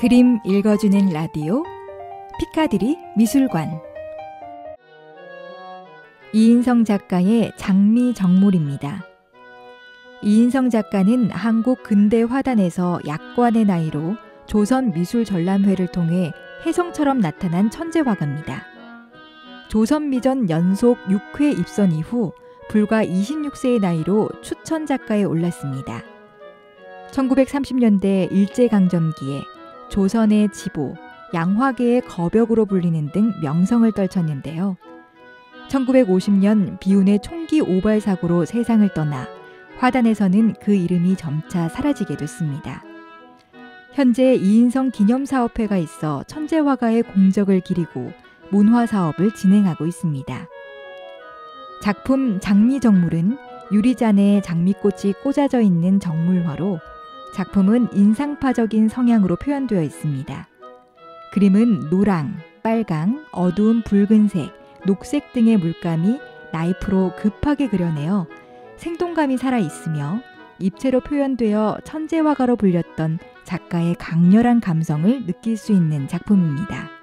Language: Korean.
그림 읽어주는 라디오 피카디리 미술관. 이인성 작가의 장미정물입니다. 이인성 작가는 한국 근대 화단에서 약관의 나이로 조선 미술전람회를 통해 혜성처럼 나타난 천재 화가입니다. 조선 미전 연속 6회 입선 이후 불과 26세의 나이로 추천 작가에 올랐습니다. 1930년대 일제강점기에 조선의 지보, 양화계의 거벽으로 불리는 등 명성을 떨쳤는데요. 1950년 비운의 총기 오발 사고로 세상을 떠나 화단에서는 그 이름이 점차 사라지게 됐습니다. 현재 이인성 기념사업회가 있어 천재화가의 공적을 기리고 문화사업을 진행하고 있습니다. 작품 장미정물은 유리잔에 장미꽃이 꽂아져 있는 정물화로 작품은 인상파적인 성향으로 표현되어 있습니다. 그림은 노랑, 빨강, 어두운 붉은색, 녹색 등의 물감이 나이프로 급하게 그려내어 생동감이 살아있으며 입체로 표현되어 천재화가로 불렸던 작가의 강렬한 감성을 느낄 수 있는 작품입니다.